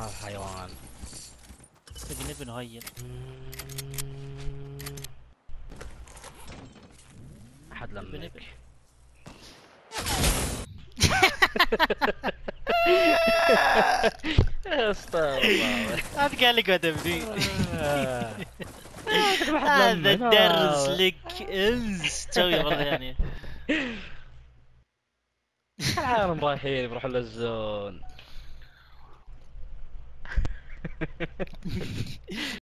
الحيوان. نبي نهين. أحد نبي لمك. استغفر الله. هذا قال لك ادبني. كل واحد هذا لمن درس لك انس تسوي والله يعني. العالم رايحين بروحوا للزون.